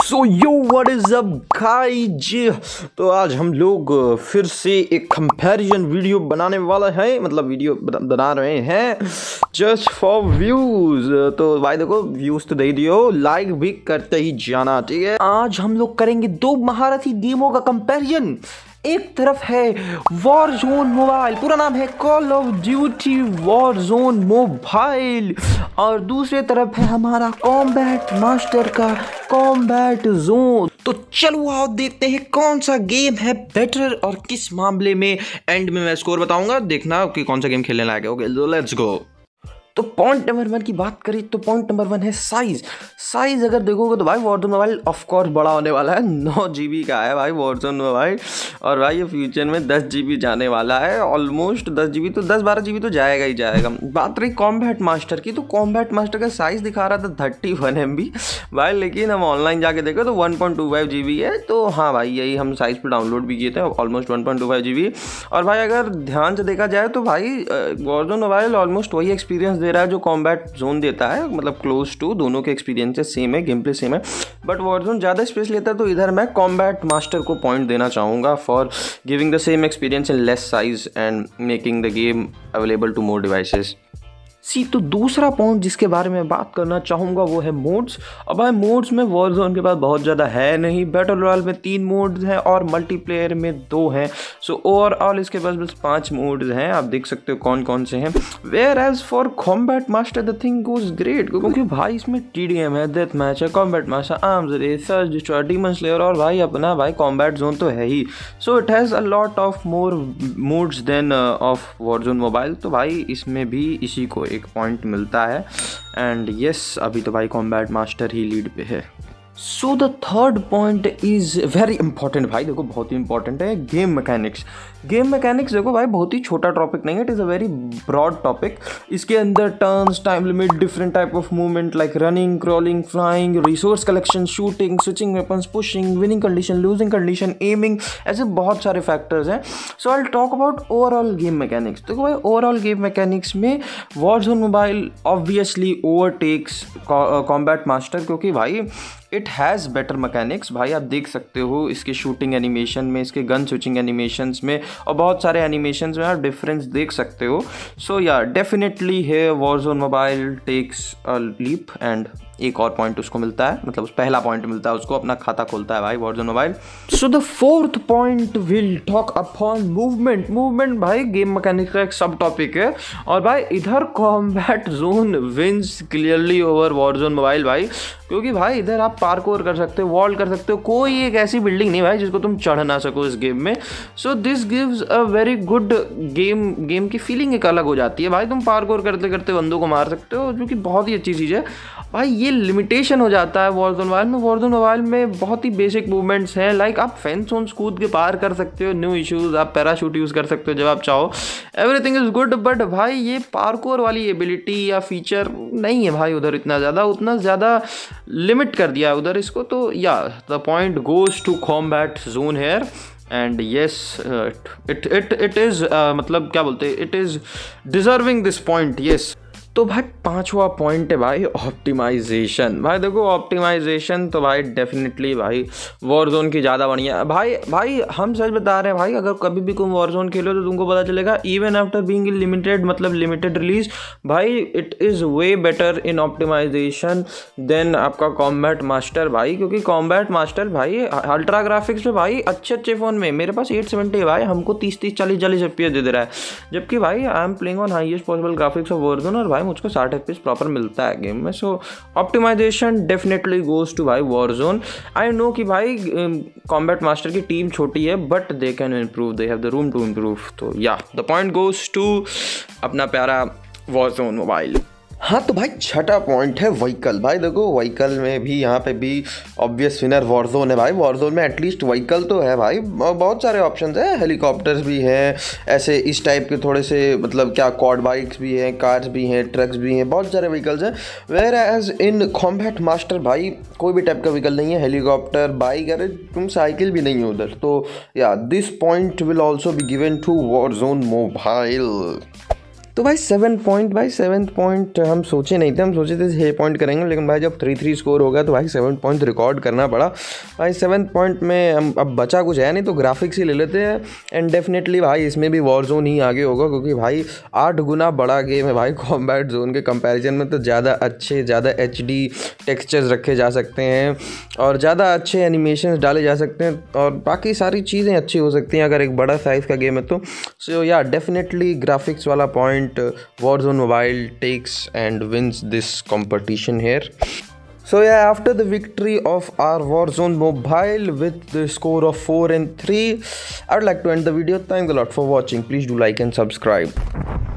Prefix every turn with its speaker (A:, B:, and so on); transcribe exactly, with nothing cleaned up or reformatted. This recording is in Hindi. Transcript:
A: So yo what is up guys. तो आज हम लोग फिर से एक कंपैरिजन वीडियो बनाने वाला है, मतलब वीडियो बना रहे हैं जस्ट फॉर व्यूज। तो भाई देखो व्यूज तो दे दियो, लाइक भी करते ही जाना, ठीक है। आज हम लोग करेंगे दो महारथी गेमों का कंपैरिजन। एक तरफ है वॉरजोन मोबाइल, पूरा नाम है call of duty warzone mobile, और दूसरे तरफ है हमारा कॉम्बैट मास्टर का कॉम्बैट जोन। तो चलो आओ देखते हैं कौन सा गेम है बेटर और किस मामले में। एंड में मैं स्कोर बताऊंगा, देखना कि कौन सा गेम खेलने लायक है। Okay let's go. तो पॉइंट नंबर वन की बात करें तो पॉइंट नंबर वन है साइज। साइज अगर देखोगे तो भाई वॉरजोन मोबाइल ऑफ कोर्स बड़ा होने वाला है, नौ जी बी का है भाई वॉरजोन मोबाइल, और भाई ये फ्यूचर में दस जी बी जाने वाला है, ऑलमोस्ट दस जी बी तो दस बारह जी बी तो जाएगा ही जाएगा। बात रही कॉम्बैट मास्टर की, तो कॉम्बैट मास्टर का साइज़ दिखा रहा था थर्टी वन एम बी भाई, लेकिन हम ऑनलाइन जाके देखे तो one point two five G B है। तो हाँ भाई यही हम साइज़ पर डाउनलोड भी किए थे, almost one point two five G B. और भाई अगर ध्यान से देखा जाए तो भाई वॉरजोन मोबाइल ऑलमोस्ट वही एक्सपीरियंस दे रहा है जो कॉम्बैट जोन देता है, मतलब क्लोज टू, दोनों के एक्सपीरियंसेस सेम है, गेम प्ले सेम है, बट वॉरजोन ज़्यादा स्पेस लेता है। तो इधर मैं कॉम्बैट मास्टर को पॉइंट देना चाहूँगा for giving the same experience in less size and making the game available to more devices. See तो दूसरा पॉइंट जिसके बारे में बात करना चाहूँगा वो है मोड्स। अब भाई मोड्स में वॉरजोन के पास बहुत ज़्यादा है नहीं, बैटल रॉयल में तीन मोड्स हैं और मल्टीप्लेयर में दो हैं। सो ओवरऑल इसके पास बस पांच मोड्स हैं, आप देख सकते हो कौन कौन से हैं। Whereas for combat master the thing goes great, क्योंकि भाई इसमें टी डी एम है, डेथ मैच है, combat master, arms race, search destroyer, demon slayer, और भाई अपना भाई कॉम्बैट जोन तो है ही। So it has a lot of more modes than of warzone mobile. तो भाई इसमें भी इसी को एक पॉइंट मिलता है। एंड यस अभी तो भाई कॉम्बैट मास्टर ही लीड पे है। So the third point is very important भाई, देखो बहुत ही इंपॉर्टेंट है, गेम मैकेनिक्स। गेम मैकेनिक्स देखो भाई बहुत ही छोटा टॉपिक नहीं है, it is a very broad topic. इसके अंदर turns, time limit, different type of movement like running, crawling, flying, resource collection, shooting, switching weapons, pushing, winning condition, losing condition, aiming, ऐसे बहुत सारे फैक्टर्स हैं। So I will talk about overall game mechanics. देखो भाई ओवरऑल गेम मैकेनिक्स में warzone mobile obviously overtakes combat master, क्योंकि भाई इट हैज़ बेटर मैकेनिक्स। भाई आप देख सकते हो इसके शूटिंग एनिमेशन में, इसके गन स्विचिंग एनिमेशंस में, और बहुत सारे एनिमेशंस में आप डिफरेंस देख सकते हो। सो या डेफिनेटली है warzone mobile takes a leap. And एक और पॉइंट उसको मिलता है, मतलब पहला पॉइंट मिलता है उसको, अपना खाता खोलता है भाई warzone mobile. So the fourth point will talk upon movement. Movement भाई गेम मैकेनिक्स का एक सब टॉपिक है, और भाई इधर combat zone wins clearly over warzone mobile भाई, क्योंकि भाई इधर आप पार्कोर कर सकते हो, वॉल कर सकते हो, कोई एक ऐसी बिल्डिंग नहीं भाई जिसको तुम चढ़ ना सको इस गेम में। So this gives a very good game, game की फीलिंग एक अलग हो जाती है भाई, तुम पार्कोर करते करते बंदों को मार सकते हो, जो कि बहुत ही अच्छी चीज़ है भाई। ये लिमिटेशन हो जाता है वॉरजोन मोबाइल में। वॉरजोन मोबाइल में बहुत ही बेसिक मूवमेंट्स हैं, लाइक आप फेंस ऑन कूद के पार कर सकते हो, न्यू इश्यूज, आप पैराशूट यूज़ कर सकते हो जब आप चाहो, एवरीथिंग इज़ गुड। बट भाई ये पार्कोर वाली एबिलिटी या फीचर नहीं है भाई उधर इतना ज़्यादा, उतना ज़्यादा लिमिट कर दिया है उधर इसको। तो yeah the point goes to combat zone here. And yes it it it is मतलब क्या बोलते हैं, it is deserving this point, yes. तो भाई पांचवा पॉइंट है भाई ऑप्टिमाइजेशन। भाई देखो ऑप्टिमाइजेशन तो भाई डेफिनेटली भाई वॉरजोन की ज़्यादा बढ़िया है भाई। भाई हम सच बता रहे हैं भाई, अगर कभी भी तुम वॉरजोन खेलो तो तुमको पता चलेगा इवन आफ्टर बीइंग लिमिटेड, मतलब लिमिटेड रिलीज, भाई it is way better in optimization than आपका कॉम्बैट मास्टर भाई। क्योंकि कॉम्बैट मास्टर भाई अल्ट्रा ग्राफिक्स में भाई अच्छे अच्छे फ़ोन में, मेरे पास एट सेवेंटी है भाई, हमको तीस तीस चालीस चालीस एफ पी एस दे दे रहा है, जबकि भाई I'm playing on highest possible graphics of warzone, और भाई मुझको साठ एफ पी एस प्रॉपर मिलता है गेम में। So optimization definitely goes to भाई वॉरजोन। आई नो कि भाई कॉम्बैट मास्टर की टीम छोटी है, but they can improve, they have the room to improve. तो yeah the point goes to अपना प्यारा वॉरजोन मोबाइल। हाँ तो भाई छठा पॉइंट है व्हीकल। भाई देखो व्हीकल में भी यहाँ पे भी ऑब्वियस विनर वॉरजोन है भाई। वॉरजोन में एटलीस्ट व्हीकल तो है भाई, बहुत सारे ऑप्शंस हैं, हेलीकॉप्टर्स भी हैं, ऐसे इस टाइप के थोड़े से, मतलब क्या क्वाड बाइक्स भी हैं, कार्स भी हैं, ट्रक्स भी हैं, बहुत सारे व्हीकल्स हैं। Whereas in combat master भाई कोई भी टाइप का व्हीकल नहीं है, हेलीकॉप्टर, बाइक, अरे तुम साइकिल भी नहीं है उधर। तो yeah this point will also be given to warzone mobile. तो भाई सेवन पॉइंट भाई सेवन पॉइंट हम सोचे नहीं थे, हम सोचे थे छः पॉइंट करेंगे, लेकिन भाई जब थ्री थ्री स्कोर हो गया तो भाई सेवन पॉइंट रिकॉर्ड करना पड़ा। भाई सेवन पॉइंट में हम अब बचा कुछ है नहीं, तो ग्राफिक्स ही ले लेते हैं। एंड डेफिनेटली भाई इसमें भी वॉर जोन ही आगे होगा, क्योंकि भाई आठ गुना बड़ा गेम है भाई कॉम्बैट जोन के कंपैरिजन में। तो ज़्यादा अच्छे ज़्यादा एच डी टेक्सचर्स रखे जा सकते हैं और ज़्यादा अच्छे एनिमेशन डाले जा सकते हैं और बाकी सारी चीज़ें अच्छी हो सकती हैं अगर एक बड़ा साइज़ का गेम है तो। सो या डेफिनेटली ग्राफिक्स वाला point Warzone Mobile takes and wins this competition here. So yeah, after the victory of our Warzone Mobile with the score of four and three, I would like to end the video. Thanks a lot for watching. Please do like and subscribe.